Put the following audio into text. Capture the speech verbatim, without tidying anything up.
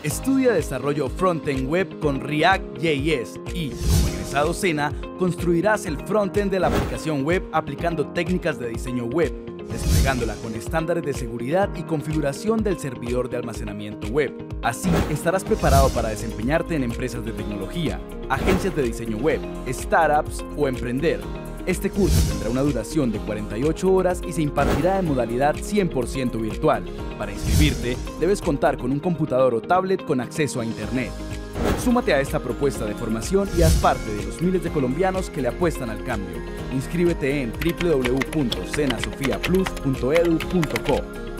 Estudia desarrollo frontend web con React J S y, como egresado SENA, construirás el frontend de la aplicación web aplicando técnicas de diseño web, desplegándola con estándares de seguridad y configuración del servidor de almacenamiento web. Así, estarás preparado para desempeñarte en empresas de tecnología, agencias de diseño web, startups o emprender. Este curso tendrá una duración de cuarenta y ocho horas y se impartirá en modalidad cien por ciento virtual. Para inscribirte, debes contar con un computador o tablet con acceso a Internet. Súmate a esta propuesta de formación y haz parte de los miles de colombianos que le apuestan al cambio. Inscríbete en w w w punto sena sofia plus punto edu punto co.